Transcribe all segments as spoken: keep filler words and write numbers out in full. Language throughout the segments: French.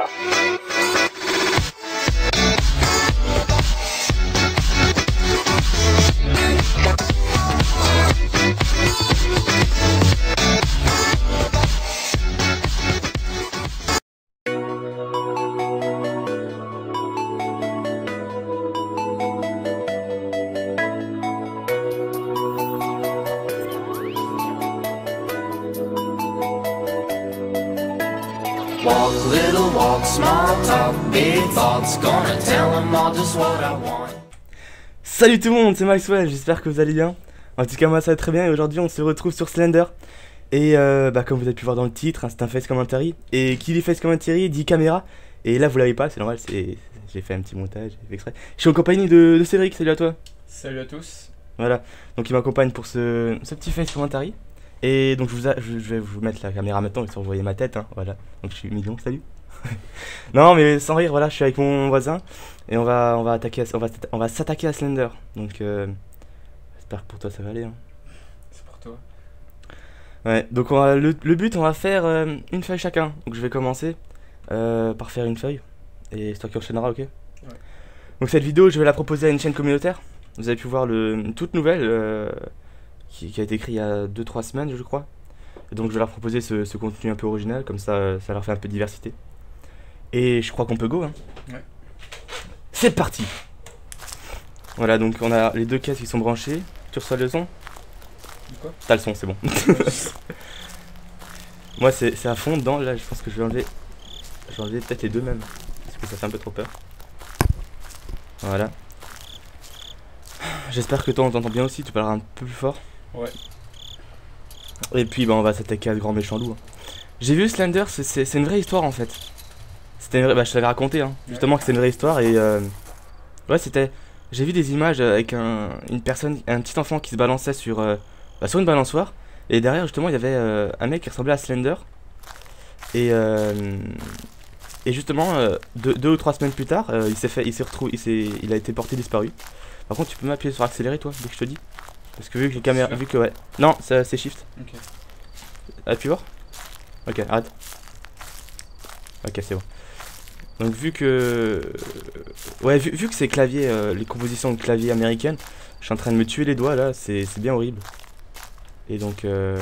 Walk, little walk, small talk, big thoughts, gonna tell them all just what I want. Salut tout le monde, c'est Maxwell, j'espère que vous allez bien. En tout cas moi ça va très bien et aujourd'hui on se retrouve sur Slender. Et euh, bah, comme vous avez pu voir dans le titre, hein, c'est un face commentary. Et qui dit face commentary dit caméra. Et là vous l'avez pas, c'est normal, c'est... j'ai fait un petit montage, j'ai fait exprès. Je suis en compagnie de, de Cédric, salut à toi. Salut à tous. Voilà, donc il m'accompagne pour ce, ce petit face commentary. Et donc je, vous a, je, je vais vous mettre la caméra maintenant, histoire que vous voyez ma tête, hein, voilà. Donc je suis mignon, salut. Non mais sans rire, voilà, je suis avec mon voisin. Et on va, on va attaquer, à, on va, on va s'attaquer à Slender. Donc euh, j'espère que pour toi ça va aller. Hein. C'est pour toi. Ouais, donc on va, le, le but, on va faire euh, une feuille chacun. Donc je vais commencer euh, par faire une feuille. Et c'est toi qui enchaînera, ok? Ouais. Donc cette vidéo, je vais la proposer à une chaîne communautaire. Vous avez pu voir le, une toute nouvelle euh, qui, qui a été écrite il y a deux trois semaines, je crois. Et donc je vais leur proposer ce, ce contenu un peu original, comme ça, ça leur fait un peu de diversité. Et je crois qu'on peut go, hein. Ouais. C'est parti. Voilà, donc on a les deux caisses qui sont branchées. Tu reçois le son? Quoi? T'as le son, c'est bon. Moi c'est à fond dedans, là je pense que je vais enlever. Je vais enlever peut-être les deux mêmes. Parce que ça fait un peu trop peur. Voilà. J'espère que toi on t'entend bien aussi, tu parleras un peu plus fort. Ouais. Et puis bah on va s'attaquer à ce grand méchant loup. J'ai vu Slender, c'est une vraie histoire en fait. C'était une vraie... Bah je t'avais raconté hein, justement que c'est une vraie histoire et euh... ouais c'était... J'ai vu des images avec un... une personne, un petit enfant qui se balançait sur, euh... bah, sur une balançoire. Et derrière justement il y avait euh... un mec qui ressemblait à Slender. Et euh... Et justement euh... deux, deux ou trois semaines plus tard euh, il s'est fait, il s'est retrouvé, il, s'est... il a été porté disparu. Par contre tu peux m'appuyer sur accélérer toi dès que je te dis. Parce que vu que les caméras, vu que ouais, non c'est shift. Ok. Appuie voir. Ok arrête. Ok c'est bon. Donc vu que ouais vu, vu que c'est clavier, euh, les compositions de clavier américaines, je suis en train de me tuer les doigts là, c'est bien horrible. Et donc euh...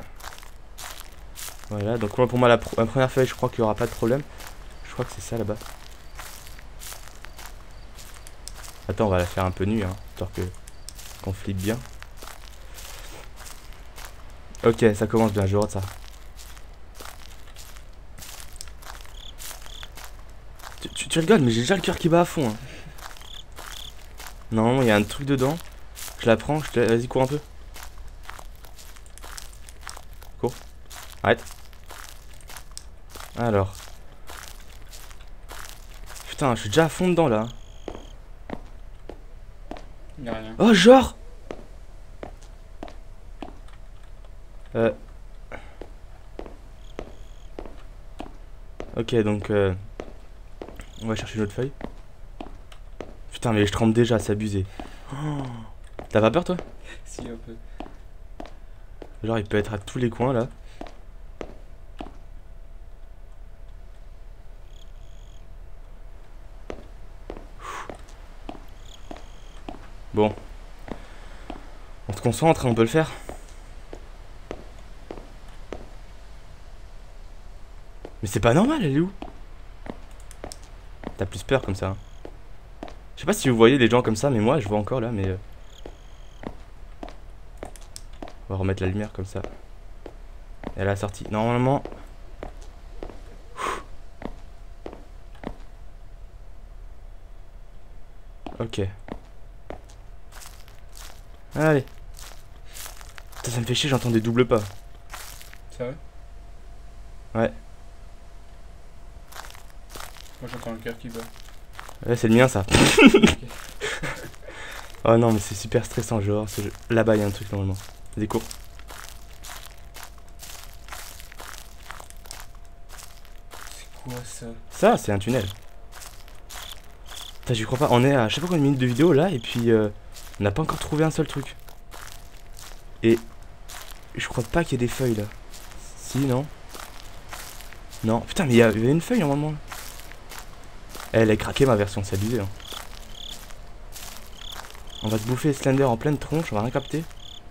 voilà, donc pour moi la, pr la première feuille je crois qu'il n'y aura pas de problème. Je crois que c'est ça là-bas. Attends on va la faire un peu nue hein, histoire que qu'on flippe bien. Ok ça commence bien, je rate ça. Tu, tu, tu rigoles mais j'ai déjà le cœur qui bat à fond hein. Normalement il y a un truc dedans. Je la prends, je te... vas-y cours un peu. Cours. Arrête. Alors. Putain je suis déjà à fond dedans là. Y'a rien. Oh genre. Euh. Ok donc euh... on va chercher une autre feuille. Putain mais je tremble déjà, c'est abusé. Oh. T'as pas peur toi? Si un peu. Genre il peut être à tous les coins là. Bon. On se concentre, on peut le faire. Mais c'est pas normal, elle est où? T'as plus peur comme ça. Hein. Je sais pas si vous voyez les gens comme ça, mais moi je vois encore là, mais... Euh... On va remettre la lumière comme ça. Elle a sorti. Normalement... Ok. Allez. Putain, ça me fait chier, j'entends des doubles pas. C'est vrai? Ouais. Moi j'entends le cœur qui bat. Ouais, c'est le mien ça. Oh non, mais c'est super stressant, genre. Là-bas, il y a un truc normalement. Des cours. C'est quoi ça? Ça, c'est un tunnel. Putain, j'y crois pas. On est à je sais pas combien de minutes de vidéo là, et puis euh, on n'a pas encore trouvé un seul truc. Et je crois pas qu'il y ait des feuilles là. Si, non? Non. Putain, mais il y avait une feuille normalement. Elle est craquée ma version, c'est abusé. Hein. On va se bouffer Slender en pleine tronche, on va rien capter.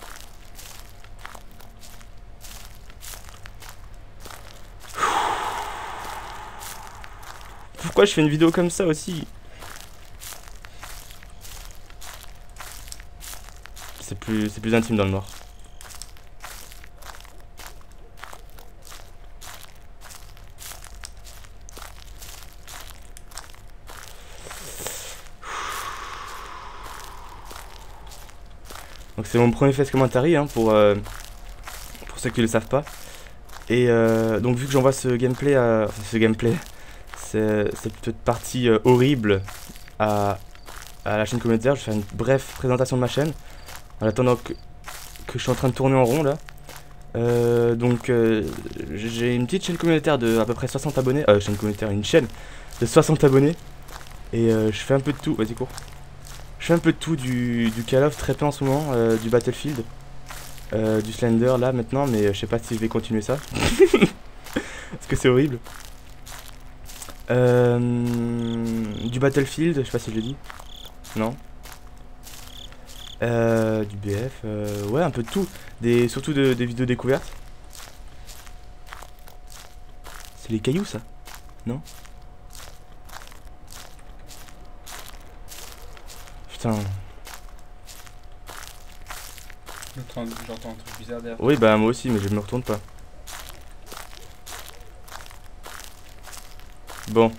Pourquoi je fais une vidéo comme ça aussi? C'est plus, c'est plus intime dans le noir. Donc c'est mon premier face commentary hein, pour, euh, pour ceux qui ne le savent pas. Et euh, donc vu que j'envoie ce gameplay, à, enfin ce gameplay, c'est cette petite partie euh, horrible à, à la chaîne communautaire, je vais faire une brève présentation de ma chaîne. En attendant que, que je suis en train de tourner en rond là. Euh, donc euh, j'ai une petite chaîne communautaire de à peu près soixante abonnés. Euh, chaîne communautaire, une chaîne de soixante abonnés. Et euh, je fais un peu de tout, vas-y cours. Je fais un peu de tout, du, du Call of très peu en ce moment, euh, du Battlefield, euh, du Slender là maintenant, mais euh, je sais pas si je vais continuer ça. Parce que c'est horrible. Euh, du Battlefield, je sais pas si je l'ai dit. Non. Euh, du B F, euh, ouais un peu de tout. Des, surtout de, des vidéos découvertes. C'est les cailloux ça? Non? Putain. J'entends un truc bizarre derrière. Oui bah moi aussi mais je me retourne pas. Bon.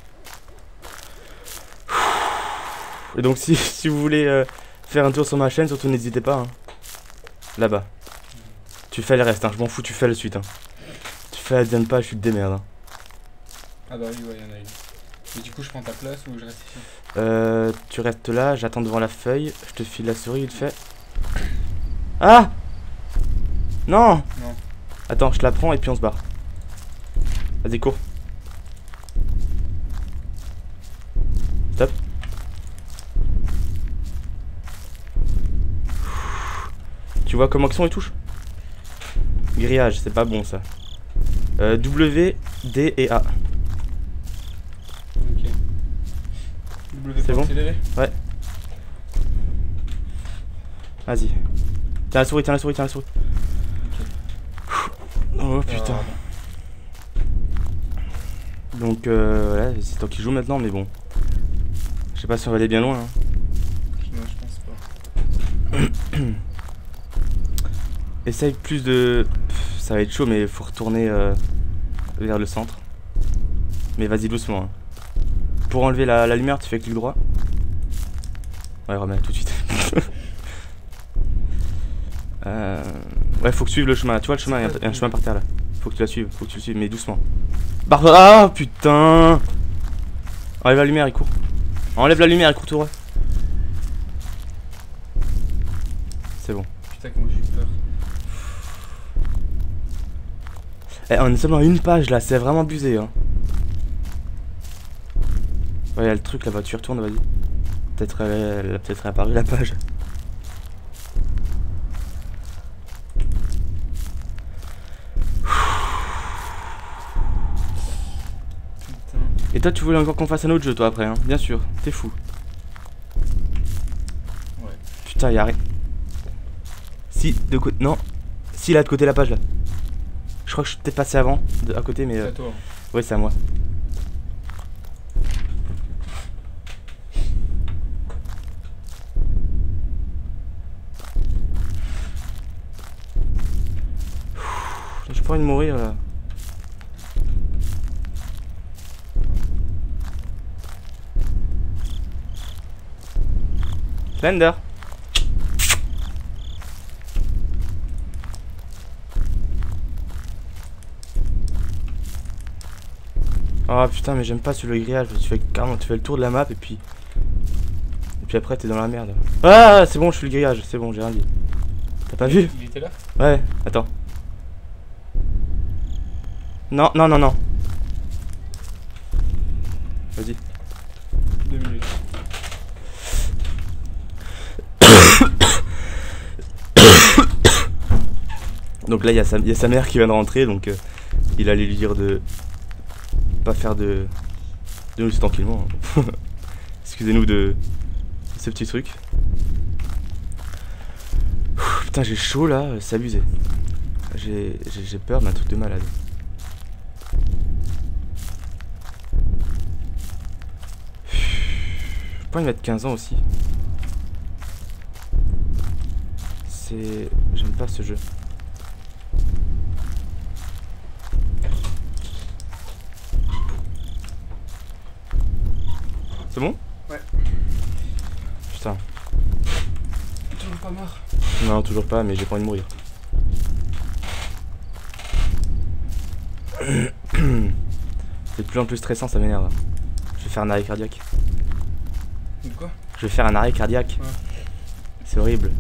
Et donc si, si vous voulez euh, faire un tour sur ma chaîne, surtout n'hésitez pas. Hein. Là-bas. Tu fais le reste, hein. Je m'en fous, tu fais la suite. Hein. Tu fais la deuxième page, je suis de démerde. Hein. Ah bah oui, ouais, y'en a une. Et du coup, je prends ta place ou je reste ici? Euh, tu restes là, j'attends devant la feuille, je te file la souris vite fait. Ah! Non! Non. Attends, je te la prends et puis on se barre. Vas-y, cours. Stop. Tu vois comment sont les touches? Grillage, c'est pas bon ça. Euh, W, D et A. Ok. C'est bon? Accéléré. Ouais. Vas-y. Tiens la souris, tiens la souris, tiens la souris. Okay. Oh putain. Ah. Donc euh, voilà, c'est toi qui joues maintenant, mais bon. Je sais pas si on va aller bien loin. Hein. Non, je pense pas. Essaye plus de... Pff, ça va être chaud, mais faut retourner euh, vers le centre. Mais vas-y doucement. Hein. Pour enlever la, la lumière, tu fais clic droit. Ouais, remets tout de suite. euh... Ouais, faut que tu suives le chemin. Tu vois le chemin, il y a un, un chemin par terre là. Faut que tu la suives, faut que tu le suives, mais doucement. Barbe... Ah putain! Enlève la lumière, il court. Enlève la lumière, il court tout droit. C'est bon. Putain, que moi j'ai eu peur. Eh, on est seulement à une page là, c'est vraiment abusé hein. Ouais, y'a le truc là-bas, tu y retournes, vas-y. Peut-être euh, elle a peut-être réapparu la page. Putain. Et toi, tu voulais encore qu'on fasse un autre jeu, toi, après, hein? Bien sûr, t'es fou. Ouais. Putain, y'a rien. Si, de côté. Non. Si, là, de côté la page là. Je crois que je suis peut-être passé avant, de, à côté, mais. C'est Euh... à toi. Ouais, c'est à moi. J'ai pas envie de mourir là. Slender. Oh putain, mais j'aime pas sur le grillage. Tu fais carrément, tu fais le tour de la map et puis. Et puis après t'es dans la merde. Ah c'est bon, je fais le grillage, c'est bon, j'ai rien dit. T'as pas vu? Il était là? Ouais, attends. Non, non, non, non. Vas-y. Deux minutes. Donc là, il y, y a sa mère qui vient de rentrer, donc euh, il allait lui dire de pas faire de de nous tranquillement. Hein. Excusez-nous de ce petit truc. Ouh, putain, j'ai chaud là, c'est abusé. J'ai j'ai peur d'un truc de malade. Je peux pas y mettre quinze ans aussi. C'est... J'aime pas ce jeu. C'est bon? Ouais. Putain. Toujours pas mort? Non, toujours pas, mais j'ai pas envie de mourir. C'est de plus en plus stressant, ça m'énerve. Je vais faire un arrêt cardiaque. De quoi? Je vais faire un arrêt cardiaque. Ouais. C'est horrible.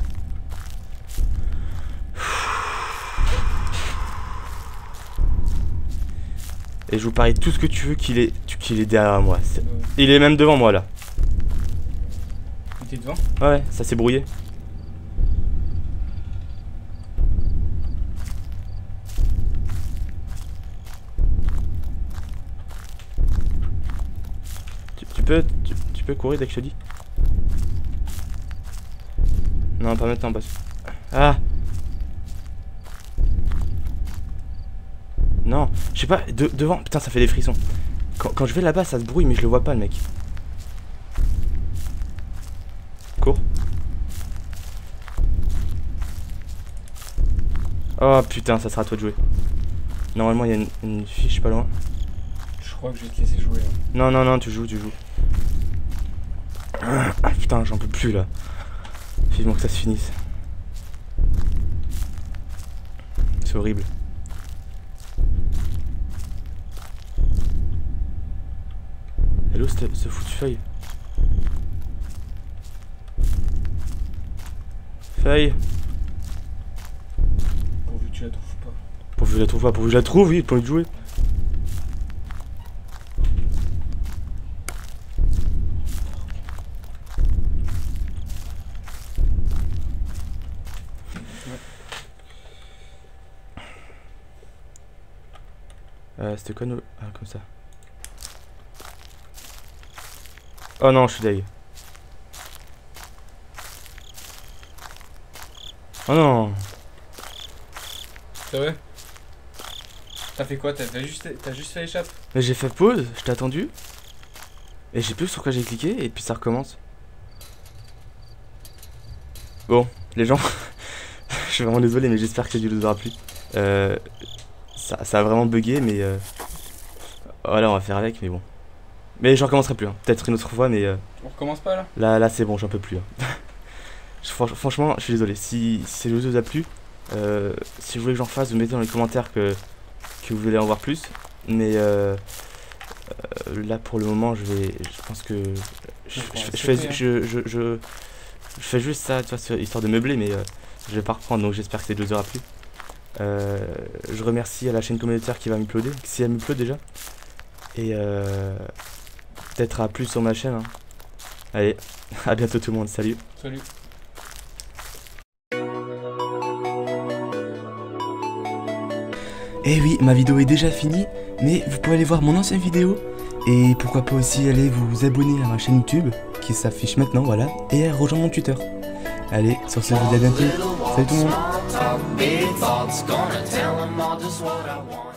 Et je vous parie tout ce que tu veux qu'il est, qu'il est derrière moi. Est... Ouais. Il est même devant moi là. T'es devant? Ouais, ça s'est brouillé. Tu, tu peux, tu, tu peux courir dès que je te dis. Non, pas maintenant parce que... Ah. Non, je sais pas, de, devant, putain ça fait des frissons. Quand, quand je vais là-bas ça se brouille mais je le vois pas le mec. Cours. Oh putain, ça sera à toi de jouer. Normalement il y a une, une fiche pas loin. Je crois que je vais te laisser jouer. Hein. Non, non, non, tu joues, tu joues. Ah, putain, j'en peux plus là. Vivement que ça se finisse. C'est horrible. Hello, ce foutu feuille. Feuille. Pourvu que tu la trouves pas. Pourvu que je la trouve pas, pourvu que je la trouve, oui, pour envie de jouer. Euh, c'était quoi nos... Ah, comme ça. Oh non, je suis deg. Oh non. C'est vrai? T'as fait quoi? T'as juste, t'as juste fait échappe? Mais j'ai fait pause, je t'ai attendu. Et je sais plus sur quoi j'ai cliqué et puis ça recommence. Bon, les gens, je suis vraiment désolé mais j'espère que cette vidéo vous aura plu. Euh, ça, ça a vraiment bugué mais... Euh, voilà, on va faire avec mais bon. Mais je recommencerai plus, hein. Peut-être une autre fois mais... Euh, On recommence pas là? Là, là c'est bon, j'en peux plus. Hein. je, franchement, je suis désolé. Si, si cette vidéo vous a plu, euh, si vous voulez que j'en fasse, vous mettez dans les commentaires que, que vous voulez en voir plus. Mais euh, euh, là pour le moment, je vais... Je pense que... Je, je, je, fais, je, je, je, je fais juste ça, tu vois, histoire de meubler, mais euh, je vais pas reprendre, donc j'espère que cette vidéo vous aura plu. Euh, je remercie à la chaîne communautaire qui va m'uploader, si elle m'upload déjà. Et euh, peut-être à plus sur ma chaîne. Hein. Allez, à bientôt tout le monde, salut. Salut. Et oui, ma vidéo est déjà finie, mais vous pouvez aller voir mon ancienne vidéo. Et pourquoi pas aussi aller vous abonner à ma chaîne YouTube, qui s'affiche maintenant, voilà. Et à rejoindre mon tuteur. Allez, sur ce, je vous dis à bientôt. Salut tout le monde.